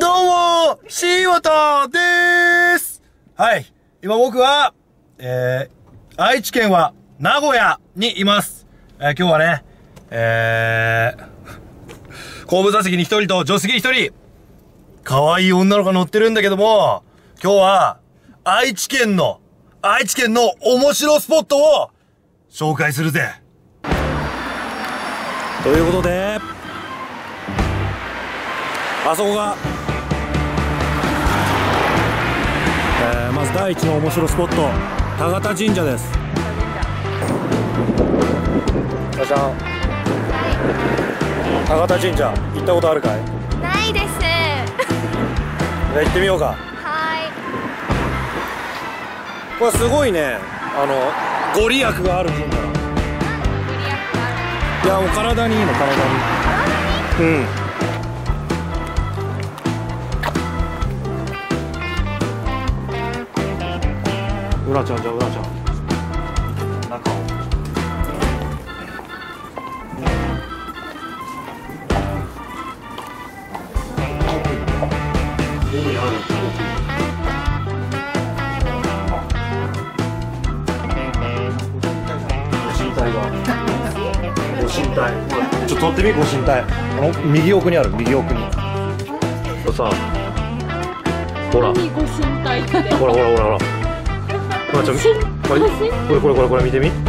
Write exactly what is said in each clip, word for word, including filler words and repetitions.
どうも、柴田でーす。はい。今僕は、えー、愛知県は名古屋にいます。えー、今日はね、えー、後部座席に一人と助手席に一人、可愛い女の子が乗ってるんだけども、今日は、愛知県の、愛知県の面白スポットを紹介するぜ。ということで、あそこが、えー、まず第一の面白スポット、田形神社です。じゃじゃん。田形神社行ったことあるかい？ ないです。 じゃあ行ってみようか。 はい。 これすごいね、あのご利益がある神社だ。 ご利益がある。 いやもう体にいいの、体に。 体に？ うん。うらちゃんじゃうらちゃん。中を。奥にある。ご神体が。ご神体。ちょっと取ってみ、ご神体。あの右奥にある、右奥に。さあ。ほら。 何ご神体って。 ほらほらほらほら。ほらちょこれこれこれこれこれ見てみ。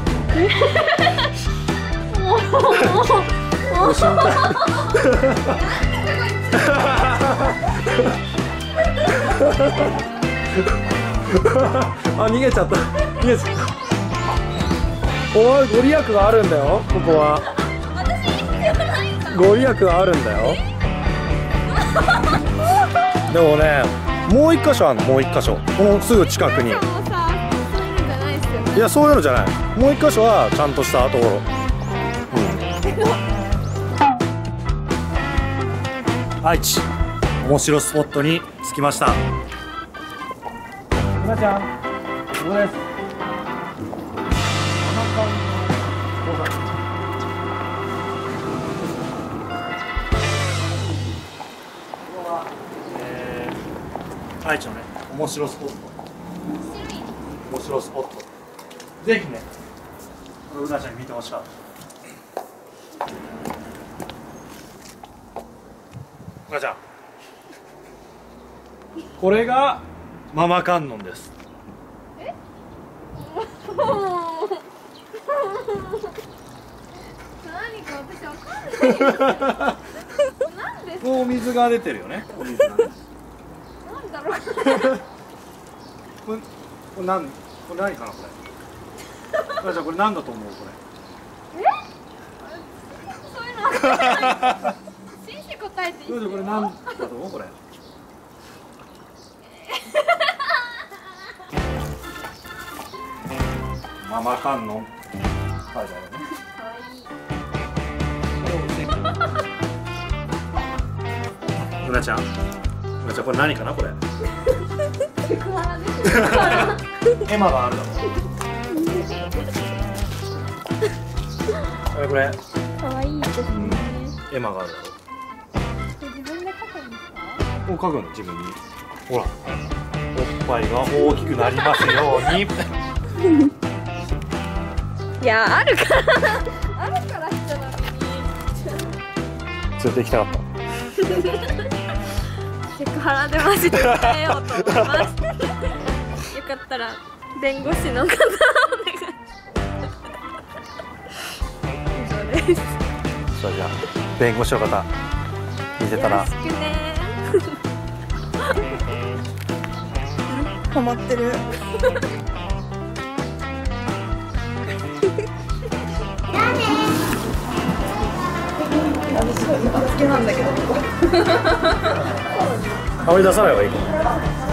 ご神体。あ、逃げちゃった。逃げちゃった。おい、ご利益があるんだよ。ここは。ご利益があるんだよ。でもね、もう一箇所あるの、もう一箇所。このすぐ近くに。いや、そういうのじゃない。もう一箇所はちゃんとしたところ。うん。愛知、面白スポットに着きました。ひなちゃん、ここです。愛知のね、面白スポット。面白スポット。ぜひね、うなちゃんに見てほしかった。うなちゃん。これがママ観音です。 え？何か私わかんない。なんですか？ もう水が出てるよね。お水がね。 なんだろう。 これ、これなん、これ何かなこれ。じゃあこれ何だと思うこれ。 え？そういうのわかんない。真摯答えていい？ これ何だと思うこれ。ママ観音。はいだよね。 可愛い。 うなちゃん。うなちゃんこれ何かなこれ。エマがあるだろ。これ。 可愛いですね。 エマがあるだろ。 自分で描くんですか？ もう描くの自分に。ほら。おっぱいが大きくなりますように。 いや、あるから。あるから人なのに。 連れて行きたかった。 セクハラでマジで訴えようと思います。よかったら弁護士の方お願いします。以上です。 じゃあじゃあ弁護士の方見てたら。 よろしくね。ハマってる。 あまり出さない方がいいかも。